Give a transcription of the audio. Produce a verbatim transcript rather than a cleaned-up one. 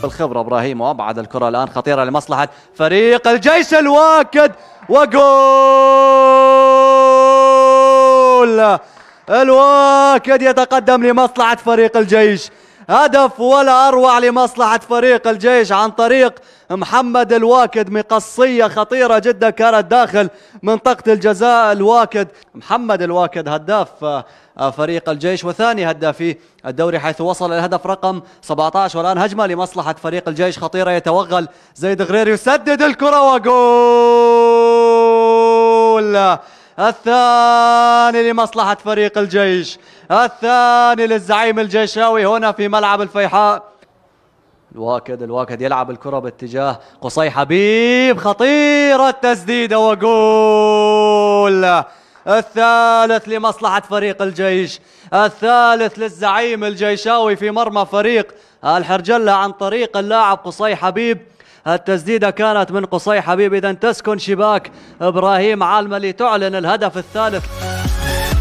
بالخبرة إبراهيم، وأبعد الكرة الآن خطيرة لمصلحة فريق الجيش. الواكد وجول. الواكد يتقدم لمصلحة فريق الجيش، هدف ولا أروع لمصلحة فريق الجيش عن طريق محمد الواكد. مقصية خطيرة جدا كانت داخل منطقة الجزاء. الواكد محمد الواكد هداف فريق الجيش وثاني هدافي الدوري، حيث وصل الهدف رقم سبعة عشر. والآن هجمة لمصلحة فريق الجيش خطيرة، يتوغل زيد غرير يسدد الكرة وجول. الثاني لمصلحة فريق الجيش، الثاني للزعيم الجيشاوي هنا في ملعب الفيحاء. الواكد الواكد يلعب الكرة باتجاه قصي حبيب، خطيرة تسديدة وجول. الثالث لمصلحة فريق الجيش، الثالث للزعيم الجيشاوي في مرمى فريق الحرجلة عن طريق اللاعب قصي حبيب. التسديدة كانت من قصي حبيب، إذن تسكن شباك إبراهيم عالملي، تعلن الهدف الثالث.